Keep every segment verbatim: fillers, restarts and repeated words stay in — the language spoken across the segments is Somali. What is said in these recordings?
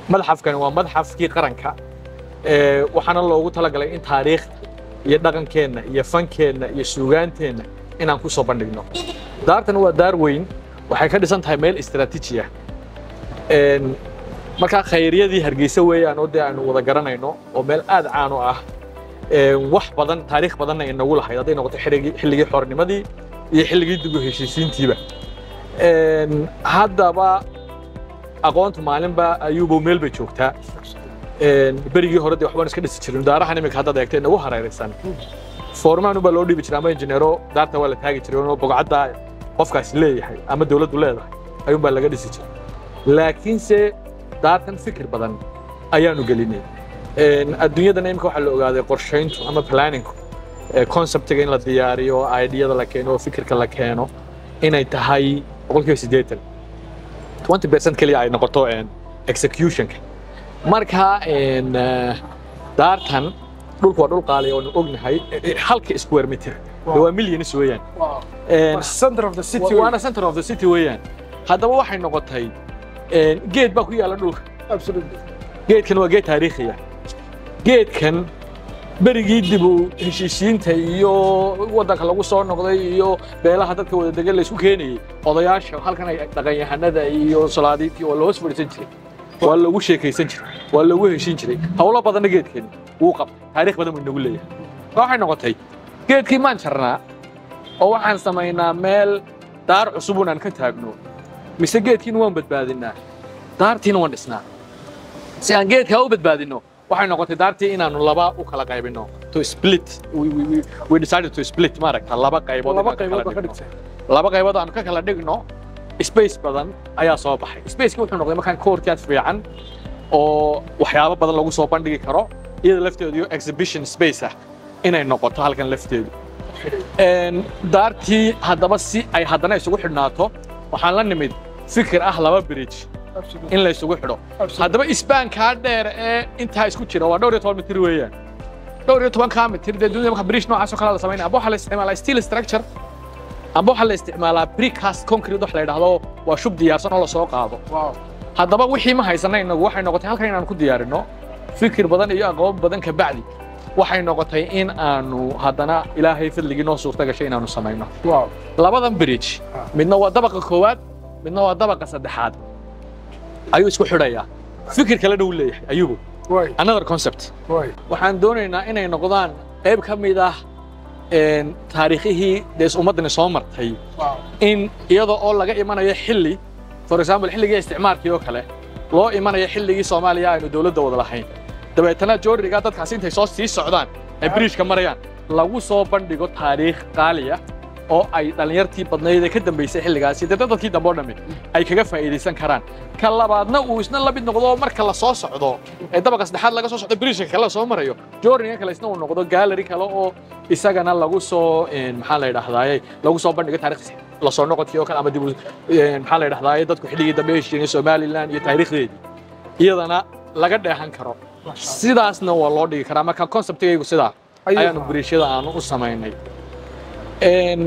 متحف كان هو متحف كي قرنكا وحنا لوgu talagalay in taariikh iyo dhaqankeena iyo fankeena iyo suugaanteena inaan ku soo bandhigno daartan waa daar weyn waxay ka dhisan tahay meel istiraatiiji ah een marka khayriyadii Hargeysa weeyaan oo aan wada garanayno oo meel aad caan u ah een wax badan taariikh badan ay nagu lahayd haday noqoto xilligii xornimadii iyo xilligii dib u heshiisiintiiba een haddaba aqoonta maalinba ayuubo meel bay joogtaa een berigii hore waxbaan iska dhisi jirin daarahan imika hadda eegtay nagu hareeraysan foormaan ba loo dhibi jiray ama engineero daarta waa la taagi jiray oo bogcadda qofkaas leeyahay ama dawladdu leedahay ayuu baa laga dhisi jiray laakiin se daartan fikir badan ayaanu gelinay een adduunyada imika waxa la ogaaday qorsheyntu ama planning conceptiga in la diyaariyo idea-da la keeno fikirka la keeno inay tahay boqolkiiba siddeetan twenty percent kaliya ay noqoto een execution marka een daartan dhulku waa dhul qaali oo ognahay halka square meter waa millions weeyaan een center of the city waana center of the city weeyaan haddaba waxay noqotay een geed baa ku yaala dhulka absolutely geedkan waa geed taariikhi ah geedkan berigii dib u heshiisiinta iyo wadanka lagu soo noqday iyo beelaha dadka wada degan la isku keenayay odayaasha halkan ay dhaqan-yahanada iyo salaadiintii oo loo fadhiisan jiray waa lagu sheekaysan jiray waa lagu heshiin jiray hawlo badan geedkan wuu qabtay taariikh badan nagu leeyahay waxay noqotay geedkii maan jarnaa oo waxaan sameynaa meel daar cusub oo aan ka taagno mise geedkiina waan badbaadinaa daartiina waan dhisnaa si aan geedka u badbaadino waxay noqotay daartii inaanu laba u kala qaybino to split we we we decided to split maragta laba qaybood laba qaybood ka dhigtay laba qaybood aan ka kala dhigno space badan ayaa soo baxay space-ku wuxuu noqday markaan courtyard fiican oo waxyaabo badan lagu soo bandhigi karo iyada lafteedu exhibition space ah inay noqoto halkan lafteedu een daartii haddaba si ay haddana isugu xidhnaato waxaan la nimid fikir ah laba bridge in la isugu xidho haddaba isbaanka dheer ee inta isku jira waa dhowr iyo toban mitir weeyaan dhowr iyo toban kilomitir dadweynaha marka bridge noocaas oo kala la sameeyay abo waxa la isticmaalaa steel structure abo waxa la isticmaalaa precast concrete wax la yiraahdo waa shub diyaarsan oo la soo qaado wow haddaba wixii ma haysanayno waxay noqotay halkan inaan ku diyaarino fikir badan iyo aqoon badan ka bacdi waxay noqotay in aanu haddana ilaahay fadligii noo suurta gashay inaanu sameeyno wow labadan bridge midna waa dabaqa koowaad midna waa dabaqa saddexaad ayuu isku xidhayaa fikir kale dhow leeyahay ayugu way another concept way waxaan doonaynaa inay noqdaan qayb ka mid ah een taariikhihii dees ummadani soo martay in iyadoo oo laga imanayo xilli for example xilligii isticmaalkii oo kale loo imanayo xilligii Soomaaliya aynu dawladda wada lahayn dabeetana jooriga dadkaas intay soo sii socdaan ay bridge ka marayaan lagu soo bandhigo taariikh qaali ah oo ay dhalinyartii badnayd ee ka dambeysay xilligaas iyo dadkii dambe oo dhamay ay kaga faa'iideysan karaan ka labaadna uu isna la mid noqdo marka la soo socdo ee dabaqa saddexaad laga soo socdo bridge kale soo marayo jooriga kale isna uu noqdo gallery kale oo isagana lagu soo een maxaa la yiraahdaa lagu soo bandhigo taariikhdiisa la soo noqodkii oo kale ama dib een maxaa la yiraahdaa dadku xilligii dambe ee heshiiyay Soomaaliland iyo taariikhdeedii iyadana laga dheehan karo sidaasna waa loo dhigi karaa marka conceptiga sidaa ayaanu bridge-yada aanu u sameynay een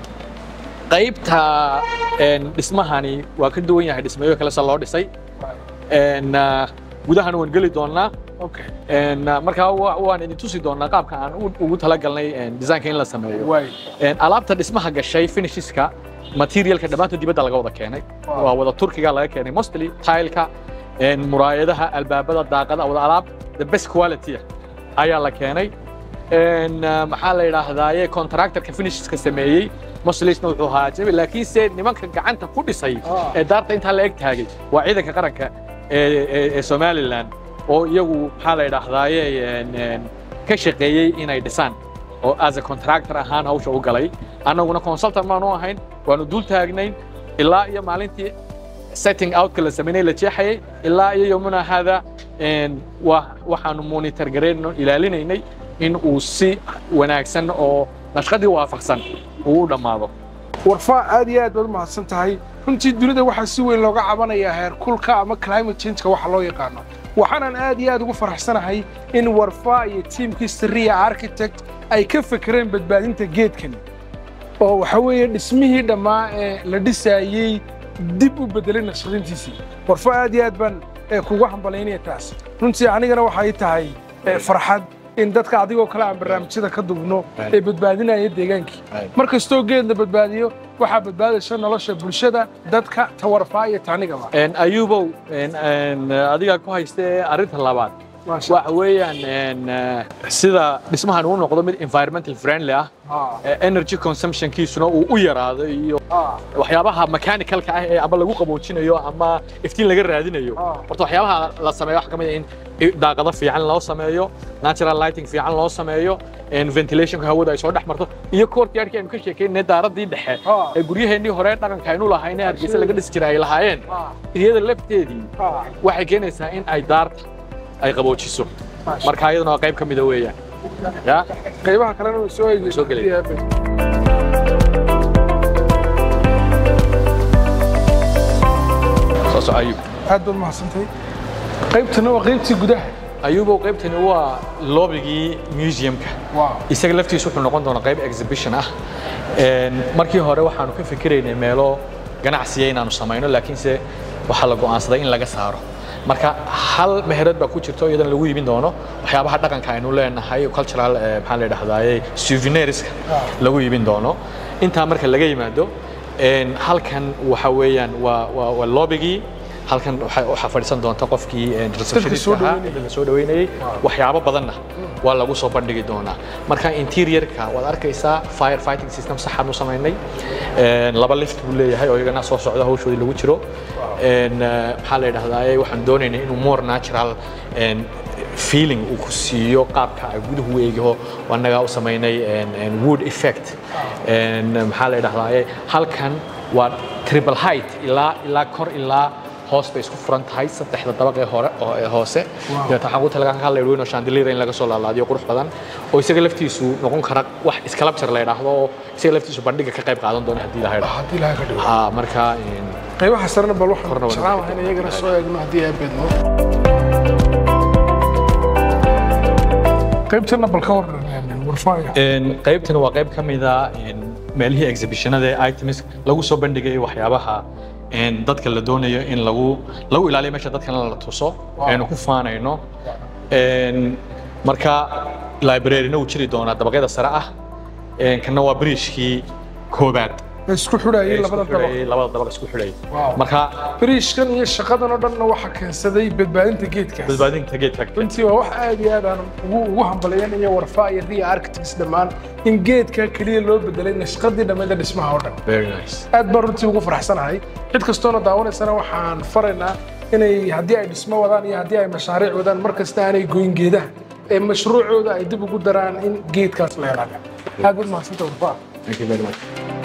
qaybta een dhismahani waa ka duwan yahay dhismayo kale sa loo dhisay een gudahan waan gali doonaa okay een marka waan idin tusi doonaa qaabka aan ugu talagalnay een design-ka in la sameeyo way een alaabta dhismaha gashay finishes-ka material-ka dhamaantood dibadda laga wada keenay waa wada Turkiga laga keenay mostly tile-ka een muraayadaha albaabada daaqada wada alaab the best quality ayaa la keenay een maxaa la yiraahdaa contractor-ka finishes-ka sameeyay mostly-na wuxuu haajay laakiin se nimanka gacanta ku dhisay ee daarta inta la eg taagay waa ciidanka qaranka ee ee Soomaaliland oo iyagu maxaa la yiraahdaa een ka shaqeeyay inay dhisaan oo as a contractor ahaan hawsha u galay anaguna consultant ma noo ahayn waanu dul taagnay ilaa iyo maalintii setting out kala sameynay la jeexay ilaa iyo yomuna hada een waxaanu monitor gareeyno ilaalinaynay in uu si wanaagsan oo nashqadii waafaqsan uu dhamaado warfaa aad iyo aad baad u mahadsan tahay runtii dunida waxaa si weyn looga cabanayaa heer kulka ama climate change-ka waxa loo yaqaano waxaan aad iyo aad ugu faraxsanahay in warfaa iyo teamkii Sirriya Architect ay ka fikireen badbaadinta geedkan oo waxa weeye dhismihii dhamaa ee la dhisayay dib u bedelay naqshadiintiisii warfaa aad iyo aad baan ee kugu hambalyaynaya taas runtii anigana waxay tahay farxad in dadka adigoo kale aan barnaamijyada ka dubno ee badbaadinaya deegaankii markastoo geed la badbaadiyo waxaa badbaadaysa nolosha bulshada dadka tawarfaa iyo taanigaba ayuubow adiga ku haystee arrinta labaad waxa weeyaan sida dhismahan uu noqdo mid environmental friendly ah energy consumption kiisuna uu u yaraado iyo waxyaabaha mechanicalka ah ee ama lagu qaboojinayo ama iftiin laga raadinayo horta waxyaabaha la sameeyo wax kamid in daaqado fiican loo sameeyo natural lighting fiican loo sameeyo ventilation hawada ay soo dhex marto iyo courtyard aynu ka sheekeynay daaradii dhexe ee guryaheennii hore dhaqanka aynu lahayn ee Hargeysa laga dhis jiray ay lahaayeen iyada lafteedii waxay keenaysaa in ay daarta ay qaboojiso marka ayaduna qayb ka mid ah weeyaan ya qaybaha kalena way soo eegay soo galay soo soo ayub aad u mahadsantahay qaybtana waa qaybtii gudaha ayuubow qaybtani waa loobigii museumka isaga laftiisu wuxuu noqon doonaa qayb exhibition ah markii hore waxaanu ka fikiraynay meelo ganacsiga inaanu samayno laakiinse waxaa la go'aansaday in laga saaro marka hal meherad baa ku jirto iyadana lagu iibin doono waxyaabaha dhaqanka aynu leenahay cultural maxaa la yidhaahdaa souvenirska lagu iibin doono intaa marka laga yimaado halkan waxa weeyaan waa waa loobigii halkan waxa fadhiisan doonta qofkii receptionista la soo dhaweynayay waxyaabo badanna waa lagu soo bandhigi doonaa marka interiorka waad arkaysaa fire fighting system sax ah u sameynay laba lift buu leeyahay oo iyagana soo socda hawshoodii lagu jiro maxaa la yidhaahdaa waxaan doonaynaa inuu more natural feeling uu ku siiyo qaabka ay guduhu u eegaho wanaga u sameynay wood effect maxaa la yidhaahdaa halkan waa triple height ilaa ilaa kor ilaa hoos bay isku furan tahay saddexda dabaq ee hore oo hoose deeta waxaan ku talagalay hal leeyahay chandelier in laga soo laalaadiyo qurux badan oo isaga laftiisu noqon kara wax sculpture la yiraahdo oo isaga laftiisu bandhiga ka qayb qaadan doona hadii la hayro hadii la hayro ha marka qaybaha sarna bal waxaan jeclaan in iyagana soo eegno hadii ay bedno qaybtana bal ka waran warfaaya in qaybtana waa qayb kamid ah meelihii exhibitionada items lagu soo bandhigay waxyaabaha in dadka la doonayo in lagu lagu ilaaliyo meesha dadka la tuso aynu ku faanayno in marka library-na uu jiri doona dabaqyada sare ah in kana waa bridge-kii koobaad isku xidhay labada dabaq labada dabaq isku xidhay marka bridge-kan iyo shaqadan oo dhan waxa keensaday badbaadinta geedka badbaadinta geedka runtii waa wax aad iyo aad aan ugu ugu hambalyeynaya warfaa iyo Ria Architects dhamaan in geedka kaliya loo bedelay nashqadii dhammaada dhismaha oo dhan very nice aad baan runtii ugu faraxsanahay cid kastoona daawanaysana waxaan faraynaa inay haddii ay dhismo wadaan iyo haddii ay mashaariic wadaan markasta aanay goyn geedaha ee mashruucooda ay dib ugu daraan in geedkaas la ilaaliyo aad baad mahadsantahay warfaa thank you very much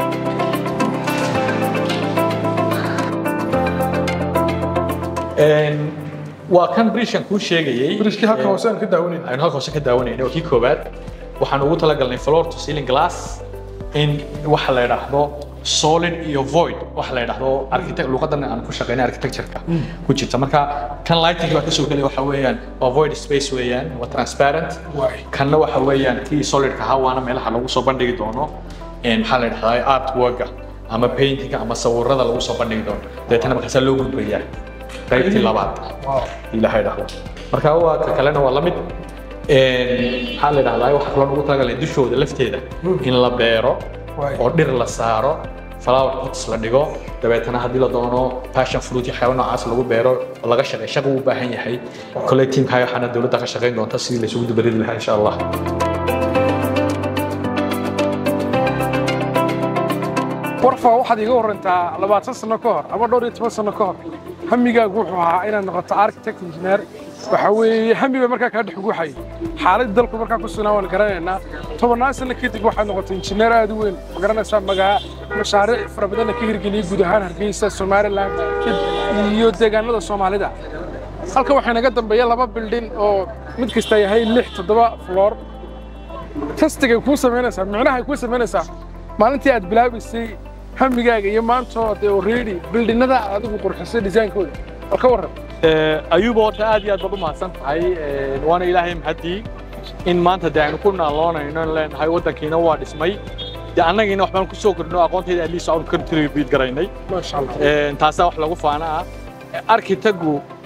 waa kan bridge-kan kuu sheegayay bridge-kii halka hoose aan ka daawanayno aynu halka hoose ka daawanayno kii koobaad waxaan ugu talagalnay floor to ceiling glass in waxa la yiraahdo solid iyo void waxa la yiraahdo architect luqadan aan ku shaqeynay architecture-ka ku jirta marka kan lighting waa ka soo galay waxa weeyaan waa void space weeyaan waa transparent kanna waxa weeyaan kii solid ka hawaana meelaha lagu soo bandhigi doono in waxa la yiraahdo artwork ama painting ama sawirrada lagu soo bandhigi doono deetana markaas loo gudbayaa qaybtii labaad ilaahay dhaxlo marka waa ka kalena waa lamid een waxa la yiraahdaa waxa kale ugu talagalay dushooda lafteeda in la beero oo dhir la saaro flower pots la dhigo dabeetana hadii la doono passion fruit iyo xayawaan noocaas lagu beero laga shaqeeyo shaqo u baahan yahay kale teamka waxaana dawladda ka shaqeyn doonta sidii la isugu dubarid lahaa insha Allah warfaa waxaad iga warantaa labaatan sano ka hor ama dhowr iyo toban sano ka hor hamigaagu wuxuu ahaa inaad noqoto architect engineer waxa weeye hamiga markaa kaa dhex guuxay xaalad dalku markaa ku sugnaa waan garanaynaa tobannaan sano kadib waxaad noqotay injineer aad u weyn ma garanaysaa magaa mashaariic fara badanna ka hirgeliyay guud ahaan Hargeysa Somaliland iyo deegaanada Soomaalida halka waxaa naga dambeeya laba building oo mid kasta yahay lix toddoba floor tastiga ku sameynaysaa macnaha ku sameynaysaa maalintii aad bilaabaysay hamigaaga iyo maanta oo already buildingada adigu qurxisay design-kooda oo ka waran ee ayuub oo aad iyo aad baad u mahadsan tahay waana ilaahay mahadii in maanta daan ku naaloonayno leenahay wadankiina waa dhismay anagina waxbaan ku soo kordhino aqoonteeda at least aan contribute garaynay ma sha Allah ee taasa wax lagu faana ah architectu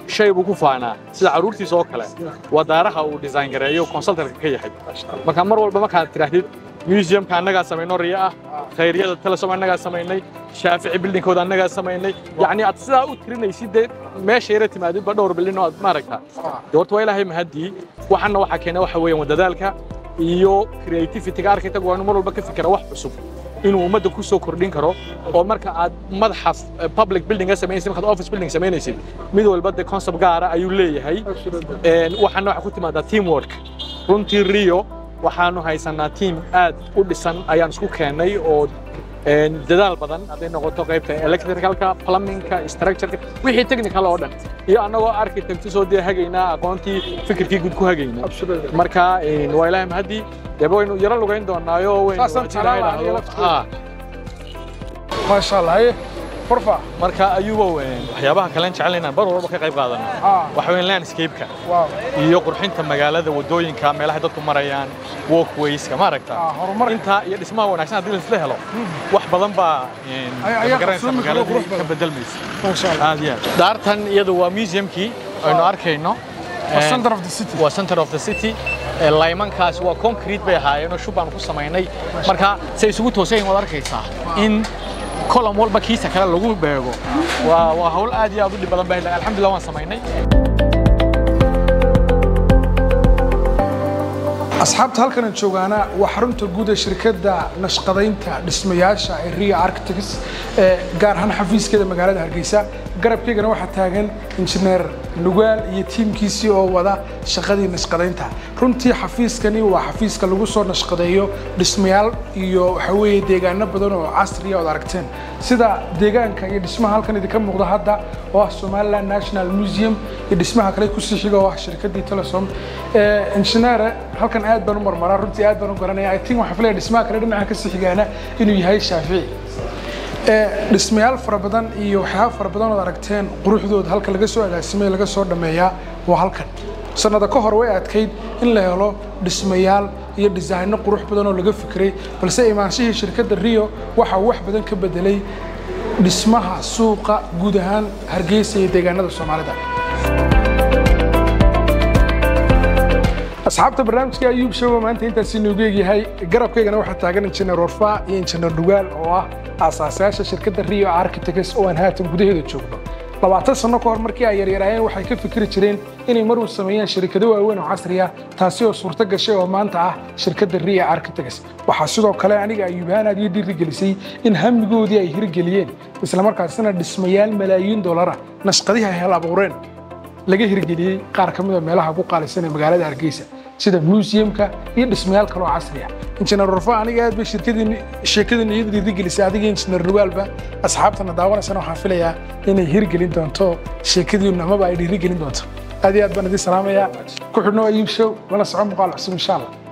shay buu ku faanaa sida caruurtiisa oo kale waa daaraha uu design gareeyo consultant ka yahay marka mar walba marka aad tiraahdid museum ka anaga sameeyno riya ah khayriyada telesom anaga sameeynay shaafici building kooda anaga sameeynay yaani aad sidaa u tirinaysid meesha yara timaadid ba dhowr bilin oo aad maaragta doorto waa ilaahay mahadii waxana waxa keenay waxa weeyaan wadadaalka iyo creativity ga architect waa mar walba ka fikira wax cusub inuu ummadda ku soo kordhin karo oo marka aad madaxaf public building sameynaysid marka office building sameynaysid mid walba de concept gaar ah ayuu leeyahay een waxana waxa ku timaada teamwork runtii Rio waxaanu haysanaa team aad u dhisan ayaan isku keenay oo een dadaal badan haday noqoto qaybta electricalka plumbingka structureka wixii technical oo dhan iyo anagoo architect soo deehagayna aqoontii fikirkii guud ku hagayna marka een waa ilaahay mahadi yabooynu yara lugayn doonaayo weyn ha ma sha Allah فرفع marka ayuuba weyn waxyaabaha kale jecelina bar walba ka qayb qaadana waxa weyn landscape-ka iyo qurxinta magaalada wadooyinka meelaha dadku marayaan walkways-ka ma aragta inta iyo dhismaha wanaagsan hadii la isla helo wax badan ba magaranaysa magaalada ka bedelmaysa ma sha Allah aad yaa daartan iyadu waa museum-kii aynu arkayno center of the city waa center of the city laymankaas waa concrete bay ahaayeen oo shubaan ku sameynay marka say isugu toosayeen wada arkaysaa in كلام والله كيسة كلا لجوه بيجو وهقول أدي أبدي بدن بهلا الحمد لله وان سمعيني أصحابت هالكن نشوفنا وحرمت وجود شركة دا نشقدين تا دسمياش الريا أركتكس جارهن حفيز كده مقالة هرجيسة قرب كي جنوا حتى هن إنجنير نقول يتيم كيسي أو وذا شقدي نشقدين تا رمتي حفيز كني وحفيز كلجو صار نشقديو دسميال يو حوي ديجان بدونه عصري أو دركتين سدا ديجان كي دسمها هالكن دي كم مقدار هذا وسومالا ناشنال ميوزيوم دسمها كلي كوسي شيء واحد شركة دي تلصم إنجنير هالكن aad baan u marmaraa runtii aad baan u garanaya ay tiin waxa filayay dhismaha kale dhinaca ka sii xigaana inuu yahay Shaafici ee dhismayaal fara badan iyo waxyaabo fara badan oo aragteen quruxdooda halka laga soo agaasimay laga soo dhameeyaa waa halkan sanada ka hor way adkayd in la helo dhismayaal iyo design qurux badan oo laga fikiray balse imaanshihii shirkadda Rio waxa wax badan ka bedelay dhismaha suuqa guud ahaan Hargeysa iyo deegaanada Soomaalida أصحابته برنامج كي أيوب شو ما أنت أنت سينوجي هاي جرب كي أنا واحد تاجر إنشنا رفع إنشنا دوال أو أساساً شركة الريو أركتكس أو أنها تنقده هذا الشغل لو اعتصنا كور مركي أيري رأيه وحي كيف فكرة شرين إني مروا السمية شركة دوا وين عصرية تاسيو صورتك الشيء وما أنت شركة الريو أركتكس وحسوا كلا يعني أيوب هنا دي دي رجلسي إن هم جودي أيه رجليين بس لما كان سنة دسميال ملايين دولار نشقديها هلا بورين laga hirgeliyay qaar kamid ah meelaha ku qaalisan ee magaalada Hargeysa sida museum-ka iyo dhismayaal kale oo casri ah injineer Rufaa aniga aad bay shirkadii sheekadii iyada dhiirigelisay adiga injineer Ruwalba asxaabtana daawanaysan waxaan filayaa inay hirgelin doonto sheekadii namaba ay dhiirigelin doonto aad iyo aad baan idin salaamayaa ku xidhnoo Ayuub Show wala socon muuqaal cusub insha Allah